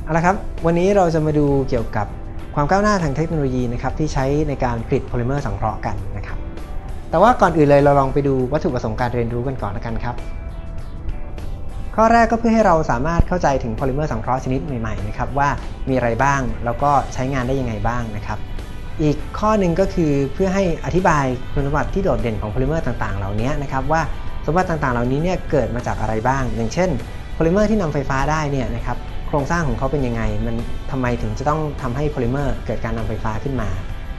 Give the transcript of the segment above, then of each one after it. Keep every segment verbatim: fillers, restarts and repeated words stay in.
เอาละครับวันนี้เราจะมาดูเกี่ยวกับความก้าวหน้าทางเทคโนโลยีนะครับที่ใช้ในการผลิตโพลิเมอร์สังเคราะห์กันนะครับแต่ว่าก่อนอื่นเลยเราลองไปดูวัตถุประสงค์การเรียนรู้กันก่อนละกันครับข้อแรกก็เพื่อให้เราสามารถเข้าใจถึงโพลิเมอร์สังเคราะห์ชนิดใหม่ๆนะครับว่ามีอะไรบ้างแล้วก็ใช้งานได้ยังไงบ้างนะครับอีกข้อหนึ่งก็คือเพื่อให้อธิบายคุณสมบัติที่โดดเด่นของโพลิเมอร์ต่างๆเหล่านี้นะครับว่าสมบัติต่างๆเหล่านี้เนี่ยเกิดมาจากอะไรบ้างอย่างเช่นโพลิเมอร์ที่นำไฟฟ้าได้เนี่ยนะครับโครงสร้างของเขาเป็นยังไงมันทำไมถึงจะต้องทำให้โพลิเมอร์เกิดการนำไฟฟ้าขึ้นมา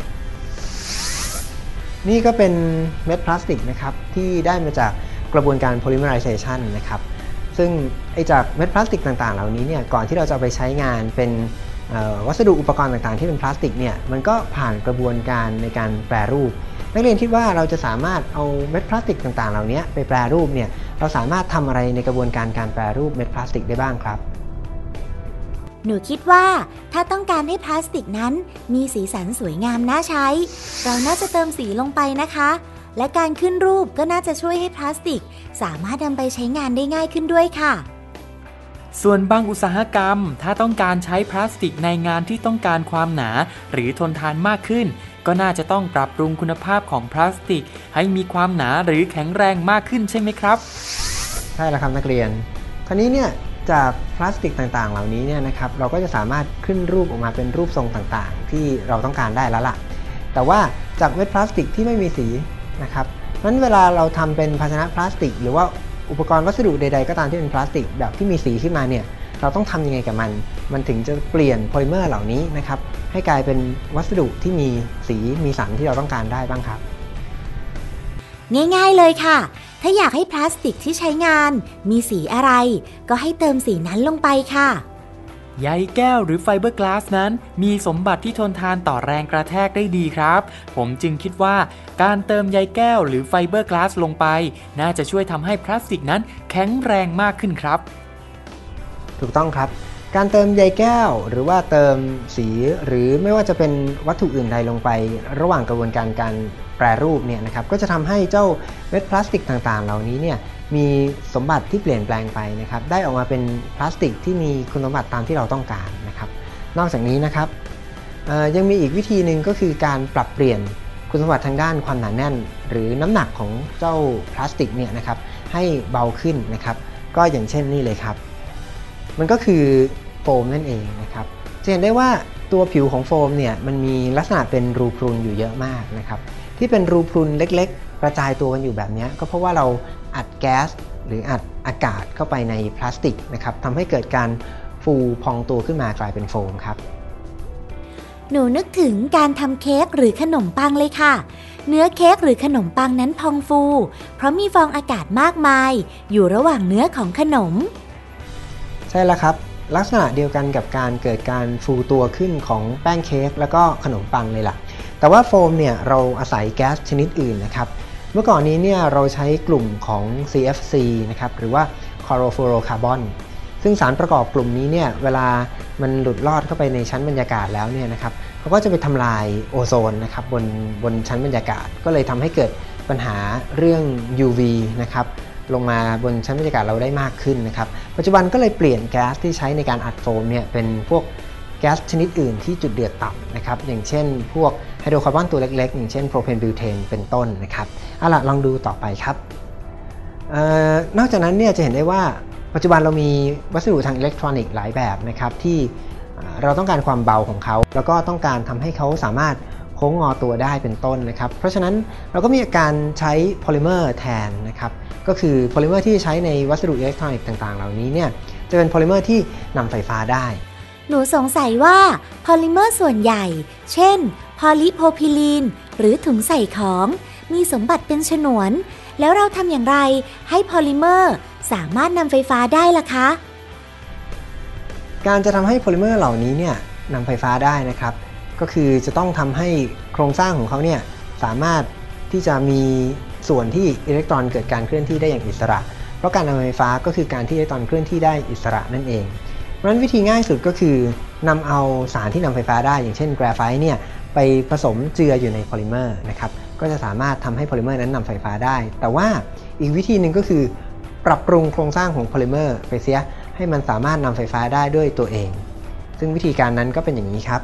นี่ก็เป็นเม็ดพลาสติกนะครับที่ได้มาจากกระบวนการ polymerization นะครับซึ่งไอ้จากเม็ดพลาสติกต่างๆเหล่านี้เนี่ยก่อนที่เราจะไปใช้งานเป็นวัสดุอุปกรณ์ต่างๆที่เป็นพลาสติกเนี่ยมันก็ผ่านกระบวนการในการแปรรูปนักเรียนคิดว่าเราจะสามารถเอาเม็ดพลาสติกต่างๆเหล่านี้ไปแปรรูปเนี่ยเราสามารถทำอะไรในกระบวนการการแปรรูปเม็ดพลาสติกได้บ้างครับหนูคิดว่าถ้าต้องการให้พลาสติกนั้นมีสีสันสวยงามน่าใช้เราน่าจะเติมสีลงไปนะคะและการขึ้นรูปก็น่าจะช่วยให้พลาสติกสามารถนำไปใช้งานได้ง่ายขึ้นด้วยค่ะส่วนบางอุตสาหกรรมถ้าต้องการใช้พลาสติกในงานที่ต้องการความหนาหรือทนทานมากขึ้นก็น่าจะต้องปรับปรุงคุณภาพของพลาสติกให้มีความหนาหรือแข็งแรงมากขึ้นใช่ไหมครับใช่แล้วครับนักเรียนคราวนี้เนี่ยจากพลาสติกต่างๆเหล่านี้เนี่ยนะครับเราก็จะสามารถขึ้นรูปออกมาเป็นรูปทรงต่างๆที่เราต้องการได้แล้วล่ะแต่ว่าจากเม็ดพลาสติกที่ไม่มีสีนะครับนั้นเวลาเราทำเป็นภาชนะพลาสติกหรือว่าอุปกรณ์วัสดุใดๆก็ตามที่เป็นพลาสติกแบบที่มีสีขึ้นมาเนี่ยเราต้องทำยังไงกับมันมันถึงจะเปลี่ยนโพลิเมอร์เหล่านี้นะครับให้กลายเป็นวัสดุที่มีสีมีสันที่เราต้องการได้บ้างครับง่ายๆเลยค่ะถ้าอยากให้พลาสติกที่ใช้งานมีสีอะไรก็ให้เติมสีนั้นลงไปค่ะใยแก้วหรือไฟเบอร์กลาสนั้นมีสมบัติที่ทนทานต่อแรงกระแทกได้ดีครับผมจึงคิดว่าการเติมใยแก้วหรือไฟเบอร์กลาสลงไปน่าจะช่วยทำให้พลาสติกนั้นแข็งแรงมากขึ้นครับถูกต้องครับการเติมใยแก้วหรือว่าเติมสีหรือไม่ว่าจะเป็นวัตถุอื่นใดลงไประหว่างกระบวนการการแปรรูปเนี่ยนะครับก็จะทำให้เจ้าเม็ดพลาสติกต่างๆเหล่านี้เนี่ยมีสมบัติที่เปลี่ยนแปลงไปนะครับได้ออกมาเป็นพลาสติกที่มีคุณสมบัติตามที่เราต้องการนะครับนอกจากนี้นะครับยังมีอีกวิธีหนึ่งก็คือการปรับเปลี่ยนคุณสมบัติทางด้านความหนาแน่นหรือน้ำหนักของเจ้าพลาสติกเนี่ยนะครับให้เบาขึ้นนะครับก็อย่างเช่นนี่เลยครับมันก็คือโฟมนั่นเองนะครับจะเห็นได้ว่าตัวผิวของโฟมเนี่ยมันมีลักษณะเป็นรูพรุนอยู่เยอะมากนะครับที่เป็นรูพรุนเล็กๆกระจายตัวกันอยู่แบบนี้ก็เพราะว่าเราอัดแก๊สหรืออัดอากาศเข้าไปในพลาสติกนะครับทำให้เกิดการฟูพองตัวขึ้นมากลายเป็นโฟมครับหนูนึกถึงการทำเค้กหรือขนมปังเลยค่ะเนื้อเค้กหรือขนมปังนั้นพองฟูเพราะมีฟองอากาศมากมายอยู่ระหว่างเนื้อของขนมใช่แล้วครับลักษณะเดียวกันกับการเกิดการฟูตัวขึ้นของแป้งเค้กแล้วก็ขนมปังเลยล่ะแต่ว่าโฟมเนี่ยเราอาศัยแก๊สชนิดอื่นนะครับเมื่อก่อนนี้เนี่ยเราใช้กลุ่มของ ซี เอฟ ซี นะครับหรือว่า chlorofluorocarbon ซึ่งสารประกอบกลุ่มนี้เนี่ยเวลามันหลุดลอดเข้าไปในชั้นบรรยากาศแล้วเนี่ยนะครับเขาก็จะไปทำลายโอโซนนะครับบนบนชั้นบรรยากาศก็เลยทำให้เกิดปัญหาเรื่อง ยู วี นะครับลงมาบนชั้นบรรยากาศเราได้มากขึ้นนะครับปัจจุบันก็เลยเปลี่ยนแก๊สที่ใช้ในการอัดโฟมเนี่ยเป็นพวกแก๊สชนิดอื่นที่จุดเดือดต่ำนะครับอย่างเช่นพวกไฮโดรคาร์บอนตัวเล็กๆอย่างเช่นโพรเพนบิวเทนเป็นต้นนะครับเอาล่ะลองดูต่อไปครับเอ่อนอกจากนั้นเนี่ยจะเห็นได้ว่าปัจจุบันเรามีวัสดุทางอิเล็กทรอนิกส์หลายแบบนะครับที่เราต้องการความเบาของเขาแล้วก็ต้องการทำให้เขาสามารถโค้งงอตัวได้เป็นต้นนะครับเพราะฉะนั้นเราก็มีการใช้โพลิเมอร์แทนนะครับก็คือโพลิเมอร์ที่ใช้ในวัสดุอิเล็กทรอนิกส์ต่างๆเหล่านี้เนี่ยจะเป็นโพลิเมอร์ที่นำไฟฟ้าได้หนูสงสัยว่าโพลิเมอร์ส่วนใหญ่เช่นพอลิโพรพิลีนหรือถุงใส่ของมีสมบัติเป็นฉนวนแล้วเราทำอย่างไรให้โพลิเมอร์สามารถนำไฟฟ้าได้ล่ะคะการจะทำให้โพลิเมอร์เหล่านี้เนี่ยนำไฟฟ้าได้นะครับก็คือจะต้องทำให้โครงสร้างของเขาเนี่ยสามารถที่จะมีส่วนที่อิเล็กตรอนเกิดการเคลื่อนที่ได้อย่างอิสระเพราะการนำไฟฟ้าก็คือการที่อิเล็กตรอนเคลื่อนที่ได้อิสระนั่นเองเพราะฉะนั้นวิธีง่ายสุดก็คือนำเอาสารที่นำไฟฟ้าได้อย่างเช่นแกรไฟต์เนี่ยไปผสมเจืออยู่ในโพลิเมอร์นะครับก็จะสามารถทำให้โพลิเมอร์นั้นนำไฟฟ้าได้แต่ว่าอีกวิธีหนึ่งก็คือปรับปรุงโครงสร้างของโพลิเมอร์ไปเสียให้มันสามารถนำไฟฟ้าได้ด้วยตัวเองซึ่งวิธีการนั้นก็เป็นอย่างนี้ครับ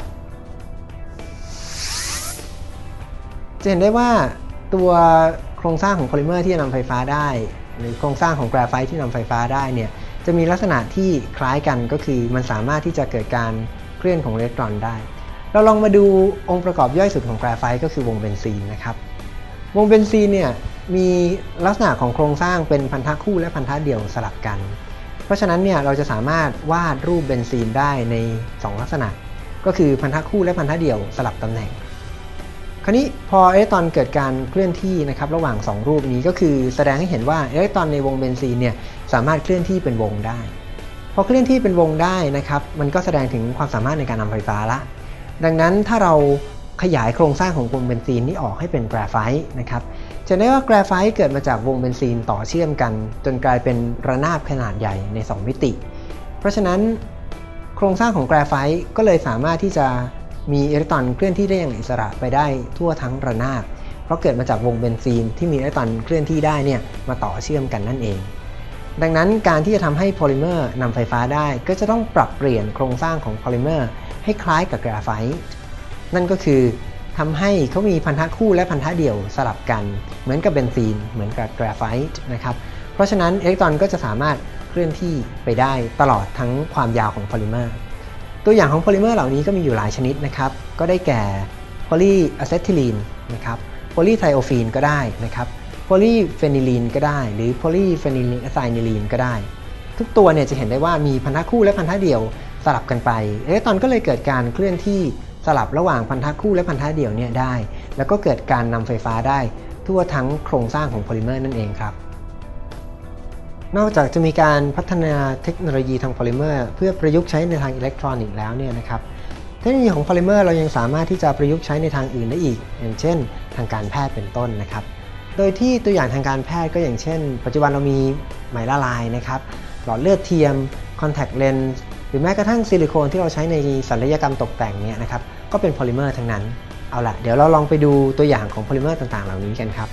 จะเห็นได้ว่าตัวโครงสร้างของโพลิเมอร์ที่จะนำไฟฟ้าได้หรือโครงสร้างของแกราไฟต์ที่นำไฟฟ้าได้เนี่ยจะมีลักษณะที่คล้ายกันก็คือมันสามารถที่จะเกิดการเคลื่อนของอิเล็กตรอนได้เราลองมาดูองค์ประกอบย่อยสุดของแกราไฟต์ก็คือวงเบนซีนนะครับวงเบนซีนเนี่ยมีลักษณะของโครงสร้างเป็นพันธะคู่และพันธะเดี่ยวสลับกันเพราะฉะนั้นเนี่ยเราจะสามารถวาดรูปเบนซีนได้ในสองลักษณะก็คือพันธะคู่และพันธะเดี่ยวสลับตำแหน่งคราวนี้พออิเล็กตรอนเกิดการเคลื่อนที่นะครับระหว่างสองรูปนี้ก็คือแสดงให้เห็นว่าอิเล็กตรอนในวงเบนซีนเนี่ยสามารถเคลื่อนที่เป็นวงได้พอเคลื่อนที่เป็นวงได้นะครับมันก็แสดงถึงความสามารถในการนำไฟฟ้าละดังนั้นถ้าเราขยายโครงสร้างของวงเบนซีนนี้ออกให้เป็นแกราไฟต์นะครับจะได้ว่าแกราไฟต์เกิดมาจากวงเบนซีนต่อเชื่อมกันจนกลายเป็นระนาบขนาดใหญ่ในสองมิติเพราะฉะนั้นโครงสร้างของแกราไฟต์ก็เลยสามารถที่จะมีอิเล็กตรอนเคลื่อนที่ได้อย่างอิสระไปได้ทั่วทั้งระนาบเพราะเกิดมาจากวงเบนซีนที่มีอิเล็กตรอนเคลื่อนที่ได้เนี่ยมาต่อเชื่อมกันนั่นเองดังนั้นการที่จะทำให้โพลิเมอร์นำไฟฟ้าได้ก็จะต้องปรับเปลี่ยนโครงสร้างของโพลิเมอร์ให้คล้ายกับแกราไฟต์นั่นก็คือทำให้เขามีพันธะคู่และพันธะเดี่ยวสลับกันเหมือนกับเบนซีนเหมือนกับแกราไฟต์นะครับเพราะฉะนั้นอิเล็กตรอนก็จะสามารถเคลื่อนที่ไปได้ตลอดทั้งความยาวของโพลิเมอร์ตัวอย่างของโพลิเมอร์เหล่านี้ก็มีอยู่หลายชนิดนะครับก็ได้แก่โพลีอะเซทิลีนนะครับโพลีไทโอฟีนก็ได้นะครับโพลีเฟนิลีนก็ได้หรือโพลีเฟนิลีนอะไซนิลีนก็ได้ทุกตัวเนี่ยจะเห็นได้ว่ามีพันธะคู่และพันธะเดี่ยวสลับกันไปอิเล็กตรอนก็เลยเกิดการเคลื่อนที่สลับระหว่างพันธะคู่และพันธะเดี่ยวเนี่ยได้แล้วก็เกิดการนำไฟฟ้าได้ทั่วทั้งโครงสร้างของโพลิเมอร์นั่นเองครับนอกจากจะมีการพัฒนาเทคโนโลยีทางโพลิเมอร์เพื่อประยุกต์ใช้ในทางอิเล็กทรอนิกส์แล้วเนี่ยนะครับเทคโนโลยีของโพลิเมอร์เรายังสามารถที่จะประยุกต์ใช้ในทางอื่นได้อีกอย่างเช่นทางการแพทย์เป็นต้นนะครับโดยที่ตัวอย่างทางการแพทย์ก็อย่างเช่นปัจจุบันเรามีไหมละลายนะครับหลอดเลือดเทียมคอนแทคเลนส์หรือแม้กระทั่งซิลิโคนที่เราใช้ในศัลยกรรมตกแต่งเนี่ยนะครับก็เป็นโพลิเมอร์ทั้งนั้นเอาละเดี๋ยวเราลองไปดูตัวอย่างของโพลิเมอร์ต่างๆเหล่านี้กันครับ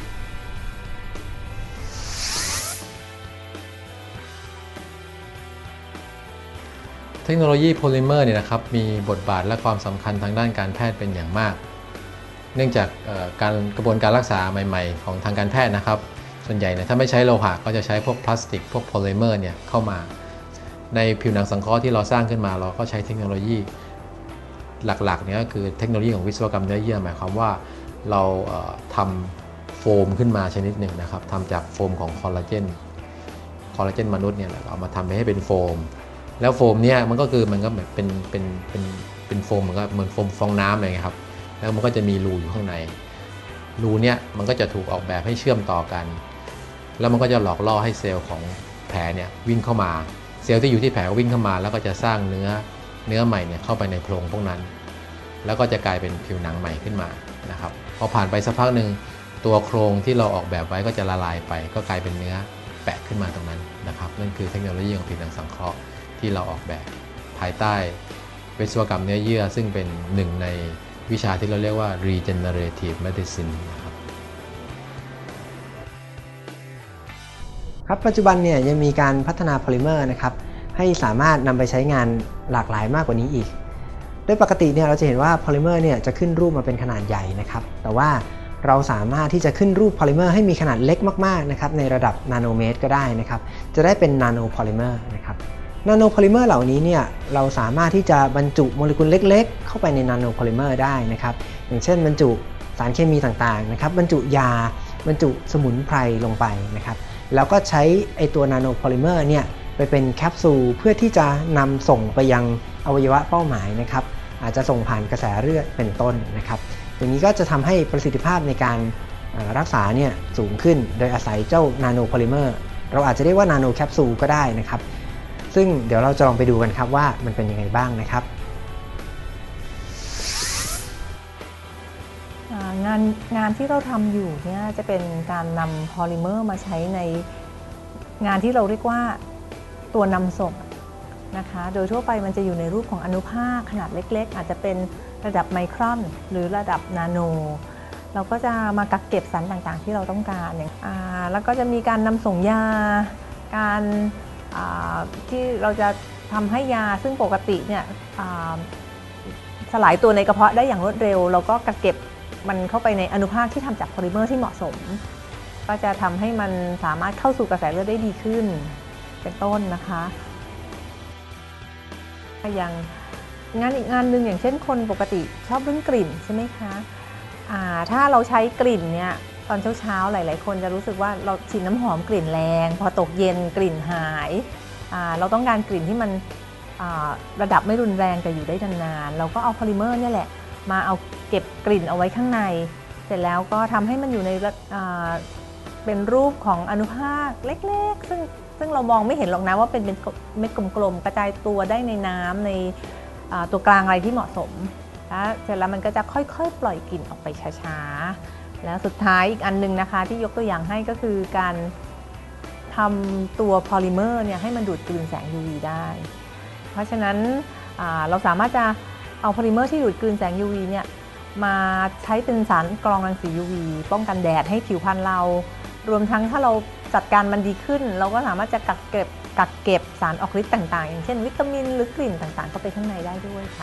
เทคโนโลยีโพลิเมอร์เนี่ยนะครับมีบทบาทและความสำคัญทางด้านการแพทย์เป็นอย่างมากเนื่องจากการกระบวนการรักษาใหม่ๆของทางการแพทย์นะครับส่วนใหญ่เนี่ยถ้าไม่ใช้โลหะก็จะใช้พวกพลาสติกพวกโพลิเมอร์เนี่ยเข้ามาในผิวหนังสังเคราะห์ที่เราสร้างขึ้นมาเราก็ใช้เทคโนโลยีหลักๆเนี่ยก็คือเทคโนโลยีของวิศวกรรมเนื้อเยื่อหมายความว่าเราทำโฟมขึ้นมาชนิดหนึ่งนะครับทำจากโฟมของคอลลาเจนคอลลาเจนมนุษย์เนี่ยเราเอามาทำให้เป็นโฟมแล้วโฟมเนี่ยมันก็คือมันก็แบบเป็นเป็นเป็นเป็นโฟมมันก็เหมือนโฟมฟองน้ำอะไรเงี้ยครับแล้วมันก็จะมีรูอยู่ข้างในรูเนี่ยมันก็จะถูกออกแบบให้เชื่อมต่อกันแล้วมันก็จะหลอกล่อให้เซลล์ของแผลเนี่ยวิ่งเข้ามาเซลล์ที่อยู่ที่แผลวิ่งเข้ามาแล้วก็จะสร้างเนื้อเนื้อใหม่เนี่ยเข้าไปในโพรงพวกนั้นแล้วก็จะกลายเป็นผิวหนังใหม่ขึ้นมานะครับพอผ่านไปสักพักหนึ่งตัวโครงที่เราออกแบบไว้ก็จะละลายไปก็กลายเป็นเนื้อแปะขึ้นมาตรงนั้นนะครับนั่นคือเทคโนโลยีของผิวหนังสังเคราะห์ที่เราออกแบบภายใต้วิศวกรรมเนื้อเยื่อซึ่งเป็นหนึ่งในวิชาที่เราเรียกว่า regenerative medicine นะครับครับปัจจุบันเนี่ยยังมีการพัฒนาโพลิเมอร์นะครับให้สามารถนำไปใช้งานหลากหลายมากกว่านี้อีกโดยปกติเนี่ยเราจะเห็นว่าโพลิเมอร์เนี่ยจะขึ้นรูปมาเป็นขนาดใหญ่นะครับแต่ว่าเราสามารถที่จะขึ้นรูปโพลิเมอร์ให้มีขนาดเล็กมากๆนะครับในระดับนาโนเมตรก็ได้นะครับจะได้เป็นนาโนโพลิเมอร์นะครับนาโนโพลิเมอร์เหล่านี้เนี่ยเราสามารถที่จะบรรจุโมเลกุลเล็กๆเข้าไปในนาโนโพลิเมอร์ได้นะครับอย่างเช่นบรรจุสารเคมีต่างๆนะครับบรรจุยาบรรจุสมุนไพรลงไปนะครับแล้วก็ใช้ไอตัวนาโนโพลิเมอร์เนี่ยไปเป็นแคปซูลเพื่อที่จะนำส่งไปยังอวัยวะเป้าหมายนะครับอาจจะส่งผ่านกระแสเลือดเป็นต้นนะครับอย่างนี้ก็จะทำให้ประสิทธิภาพในการรักษาเนี่ยสูงขึ้นโดยอาศัยเจ้านาโนโพลิเมอร์เราอาจจะเรียกว่านาโนแคปซูลก็ได้นะครับซึ่งเดี๋ยวเราจะลองไปดูกันครับว่ามันเป็นยังไงบ้างนะครับงานงานที่เราทำอยู่เนี่ยจะเป็นการนำโพลิเมอร์มาใช้ในงานที่เราเรียกว่าตัวนำส่งนะคะโดยทั่วไปมันจะอยู่ในรูปของอนุภาคขนาดเล็กๆอาจจะเป็นระดับไมครอนหรือระดับนาโนเราก็จะมากักเก็บสารต่างๆที่เราต้องการอย่างแล้วก็จะมีการนำส่งยาการที่เราจะทำให้ยาซึ่งปกติเนี่ยสลายตัวในกระเพาะได้อย่างรวดเร็วแล้วก็กักเก็บมันเข้าไปในอนุภาคที่ทำจากโพลิเมอร์ที่เหมาะสมก็จะทำให้มันสามารถเข้าสู่กระแสเลือดได้ดีขึ้นเป็นต้นนะคะอย่างงานอีกงานหนึ่งอย่างเช่นคนปกติชอบเรื่องกลิ่นใช่ไหมคะถ้าเราใช้กลิ่นเนี่ยตอนเช้าๆหลายๆคนจะรู้สึกว่าเราฉีดน้ำหอมกลิ่นแรงพอตกเย็นกลิ่นหายเราต้องการกลิ่นที่มันระดับไม่รุนแรงแต่อยู่ได้นานๆเราก็เอาโพลิเมอร์เนี่ยแหละมาเอาเก็บกลิ่นเอาไว้ข้างในเสร็จแล้วก็ทำให้มันอยู่ในเป็นรูปของอนุภาคเล็กๆซึ่งซึ่งเรามองไม่เห็นหรอกนะว่าเป็นเป็นเม็ดกลมๆกระจายตัวได้ในน้ำในตัวกลางอะไรที่เหมาะสมแล้วเสร็จแล้วมันก็จะค่อยๆปล่อยกลิ่นออกไปช้าๆแล้วสุดท้ายอีกอันนึงนะคะที่ยกตัวอย่างให้ก็คือการทำตัวโพลิเมอร์เนี่ยให้มันดูดกลืนแสง ยู วี ได้เพราะฉะนั้นเราสามารถจะเอาโพลิเมอร์ที่ดูดกลืนแสง ยู วี เนี่ยมาใช้เป็นสารกรองรังสี ยู วี ป้องกันแดดให้ผิวพรรณเรารวมทั้งถ้าเราจัดการมันดีขึ้นเราก็สามารถจะกักเก็บกักเก็บสารออกฤทธิ์ต่างๆอย่างเช่นวิตามินหรือกลิ่นต่างๆเข้าไปข้างในได้ด้วยค่ะ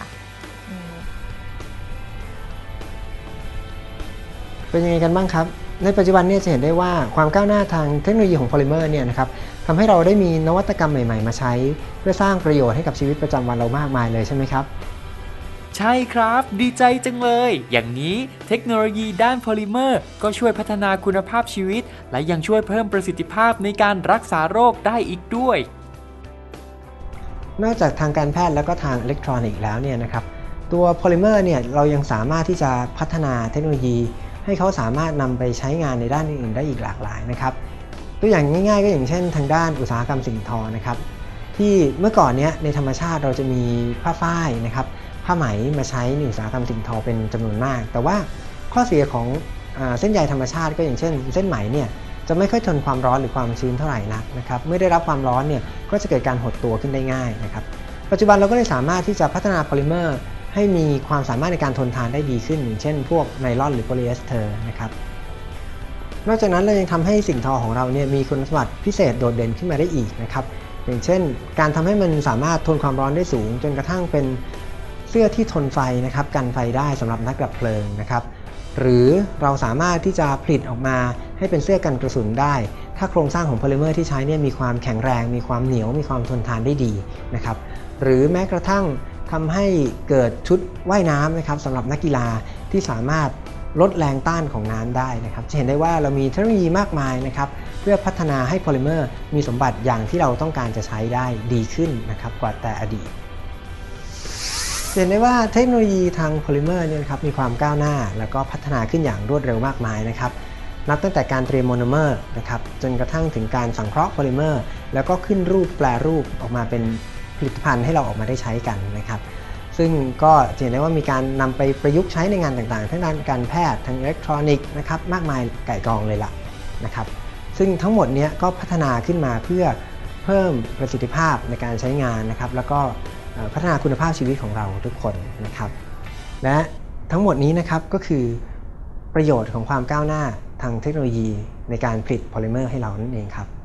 เป็นยังไงกันบ้างครับในปัจจุบันเนี่ยจะเห็นได้ว่าความก้าวหน้าทางเทคโนโลยีของโพลิเมอร์เนี่ยนะครับทำให้เราได้มีนวัตกรรมใหม่ๆมาใช้เพื่อสร้างประโยชน์ให้กับชีวิตประจำวันเรามากมายเลยใช่ไหมครับใช่ครับดีใจจังเลยอย่างนี้เทคโนโลยีด้านโพลิเมอร์ก็ช่วยพัฒนาคุณภาพชีวิตและยังช่วยเพิ่มประสิทธิภาพในการรักษาโรคได้อีกด้วยนอกจากทางการแพทย์แล้วก็ทางอิเล็กทรอนิกส์แล้วเนี่ยนะครับตัวโพลิเมอร์เนี่ยเรายังสามารถที่จะพัฒนาเทคโนโลยีให้เขาสามารถนำไปใช้งานในด้านอื่นๆได้อีกหลากหลายนะครับตัวอย่างง่ายๆก็อย่างเช่นทางด้านอุตสาหกรรมสิ่งทอนะครับที่เมื่อก่อนเนี้ยในธรรมชาติเราจะมีผ้าฝ้ายนะครับผ้าไหมมาใช้ในอุตสาหกรรมสิ่งทอเป็นจำนวนมากแต่ว่าข้อเสียของเส้นใยธรรมชาติก็อย่างเช่นเส้นไหมเนี่ยจะไม่ค่อยทนความร้อนหรือความชื้นเท่าไหร่นักนะครับเมื่อได้รับความร้อนเนี่ยก็จะเกิดการหดตัวขึ้นได้ง่ายนะครับปัจจุบันเราก็เลยสามารถที่จะพัฒนาโพลิเมอร์ให้มีความสามารถในการทนทานได้ดีขึ้นอย่างเช่นพวกไนลอนหรือโพลีเอสเตอร์นะครับนอกจากนั้นเรายังทำให้สิ่งทอของเราเนี่ยมีคุณสมบัติพิเศษโดดเด่นขึ้นมาได้อีกนะครับอย่างเช่นการทำให้มันสามารถทนความร้อนได้สูงจนกระทั่งเป็นเสื้อที่ทนไฟนะครับกันไฟได้สำหรับนักดับเพลิงนะครับหรือเราสามารถที่จะผลิตออกมาให้เป็นเสื้อกันกระสุนได้ถ้าโครงสร้างของโพลิเมอร์ที่ใช้เนี่ยมีความแข็งแรงมีความเหนียวมีความทนทานได้ดีนะครับหรือแม้กระทั่งทำให้เกิดชุดว่ายน้ำนะครับสำหรับนักกีฬาที่สามารถลดแรงต้านของน้ำได้นะครับจะเห็นได้ว่าเรามีเทคโนโลยีมากมายนะครับเพื่อพัฒนาให้โพลิเมอร์มีสมบัติอย่างที่เราต้องการจะใช้ได้ดีขึ้นนะครับกว่าแต่อดีตเห็นได้ว่าเทคโนโลยีทางโพลิเมอร์เนี่ยครับมีความก้าวหน้าแล้วก็พัฒนาขึ้นอย่างรวดเร็วมากมายนะครับนับตั้งแต่การเตรียมโมโนเมอร์นะครับจนกระทั่งถึงการสังเคราะห์โพลิเมอร์แล้วก็ขึ้นรูปแปรรูปออกมาเป็นผลิตภัณฑ์ให้เราออกมาได้ใช้กันนะครับซึ่งก็เห็นได้ว่ามีการนำไปประยุกต์ใช้ในงานต่างๆทั้งด้านการแพทย์ทางอิเล็กทรอนิกส์นะครับมากมายไก่กองเลยล่ะนะครับซึ่งทั้งหมดนี้ก็พัฒนาขึ้นมาเพื่อเพิ่มประสิทธิภาพในการใช้งานนะครับแล้วก็พัฒนาคุณภาพชีวิตของเราทุกคนนะครับและทั้งหมดนี้นะครับก็คือประโยชน์ของความก้าวหน้าทางเทคโนโลยีในการผลิตโพลิเมอร์ให้เรานั่นเองครับ